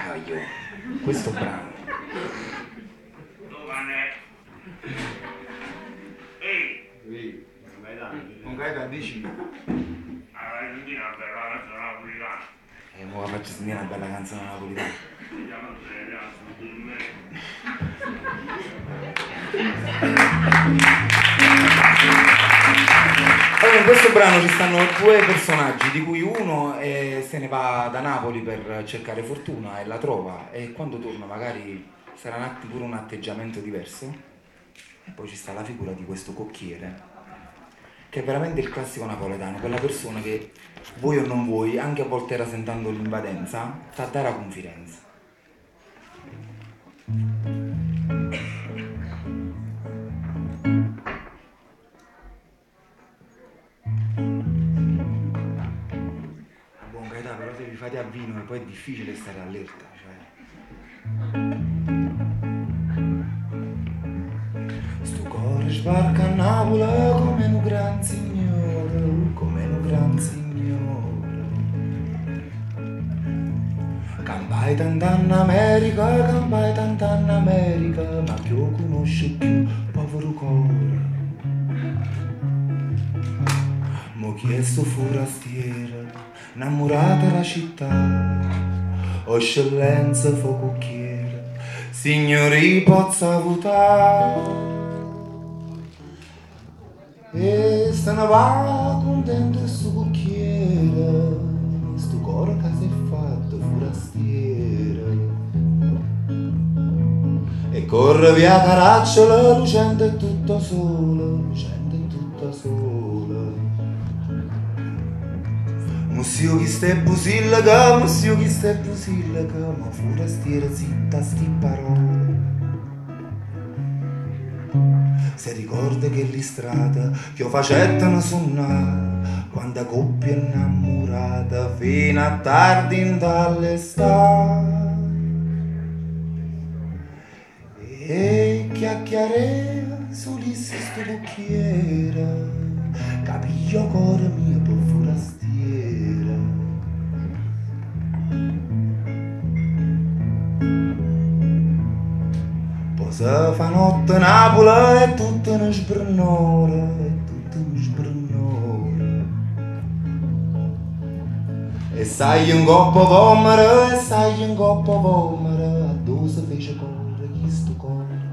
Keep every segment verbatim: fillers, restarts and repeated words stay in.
caglio, questo brano. Ehi, non vai da dici. E mo' la faccio sentire una bella canzone napolitana. Allora, in questo brano ci stanno due personaggi, di cui uno eh, se ne va da Napoli per cercare fortuna e la trova, e quando torna magari sarà un att- pure un atteggiamento diverso. E poi ci sta la figura di questo cocchiere, che è veramente il classico napoletano, quella persona che, vuoi o non vuoi, anche a volte rasentando l'invadenza, sta a dare a confidenza. A buon carità, però se vi fate a vino e poi è difficile stare allerta, cioè. Sto cuore sbarca a Napoli come un gran signore, come un gran signore. Campai tant'anni America, campai tant'anni America, ma che io conosce più povero cuore. Mo' chiesto forastiera, innamorata della città, o eccellenza fococchiera, signori pozza votare. E se ne va contento sto cocchiere, sto cuore che si è fatto forastiera. E corre via Caracciolo, lucente e tutta sola, lucente e tutta sola. Mussio chi stai busillaca, mussio chi stai busillaca, ma forastiera zitta sti parole. Se ricorda che lì strada che io facettano suonare quando coppia innamorata fino a tardi in dall'estate. E chiacchiarea solisse sto cocchiere, capiglio cuore mio per forastiera. Poi se fa notte Napoli e tutto ne sbrannora, e tutto ne sbrannora. E sai un coppo vomere, e sai un coppo vomere, a dove si fece correre chi sto cuore.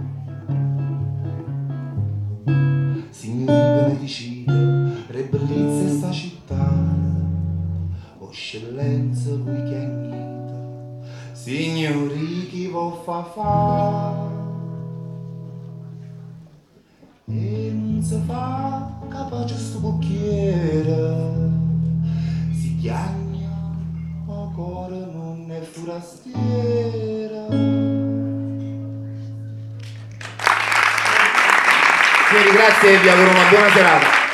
Signori benedicite, re bellezza sta città, o eccellenza lui che agnita, signori chi vo fa fa. E non si fa capace sto cocchiere, si chiagna, ma cuore non è forastiera. Quindi grazie e vi auguro una buona serata.